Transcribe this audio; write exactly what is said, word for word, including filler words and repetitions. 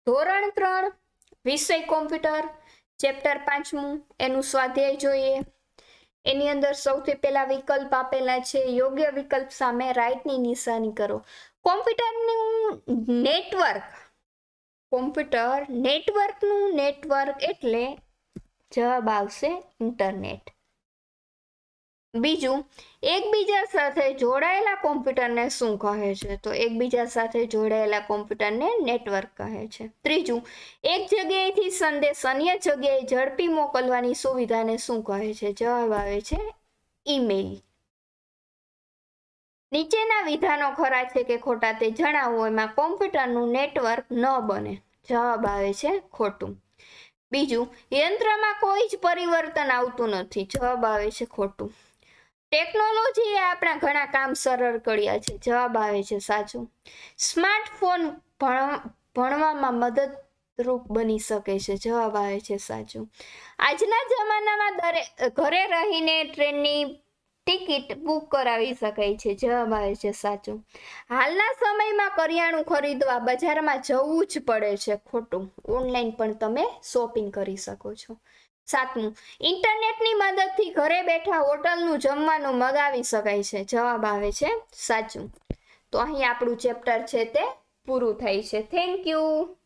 ધોરણ ત્રણ વિષય કોમ્પ્યુટર ચેપ્ટર પાંચમું એનું સ્વાધ્યાય જોઈએ। એની અંદર સૌથી પહેલા વિકલ્પ આપેલા છે, યોગ્ય વિકલ્પ સામે રાઈટની નિશાની કરો। કોમ્પ્યુટરનું નેટવર્ક, કોમ્પ્યુટર નેટવર્કનું નેટવર્ક એટલે જવાબ આવશે ઇન્ટરનેટ। બીજું, એકબીજા સાથે જોડાયેલા કોમ્પ્યુટરને શું કહે છે? તો એકબીજા સાથે જોડાયેલા કોમ્પ્યુટરને નેટવર્ક કહે છે। ત્રીજું, એક જગ્યાએથી સંદેશ અન્ય જગ્યાએ ઝડપી મોકલવાની સુવિધાને શું કહે છે? જવાબ આવે છે ઈમેલ। નીચેના વિધાનો ખરા છે કે ખોટા તે જણાવો। એમાં કોમ્પ્યુટરનું નેટવર્ક ન બને, જવાબ આવે છે ખોટું। બીજું, યંત્રમાં કોઈ જ પરિવર્તન આવતું નથી, જવાબ આવે છે ખોટું। ટેકનોલોજીએ આપણા ઘણા કામ સરળ કર્યા છે, જવાબ આવે છે સાચું। સ્માર્ટફોન ભણવામાં મદદરૂપ બની શકે છે, જવાબ આવે છે સાચું। આજના જમાનામાં દરે ઘરે રહીને ટ્રેનની ટિકિટ બુક કરાવી શકાય છે, જવાબ આવે છે સાચું। હાલના સમયમાં કરિયાણું ખરીદવા બજારમાં જવું જ પડે છે, ખોટું। ઓનલાઈન પણ તમે શોપિંગ કરી શકો છો। સાતમું, ઇન્ટરનેટની મદદથી ઘરે બેઠા હોટલનું જમવાનું મગાવી શકાય છે, જવાબ આવે છે સાચું। તો અહીં આપણું ચેપ્ટર છે તે પૂરું થાય છે। Thank you.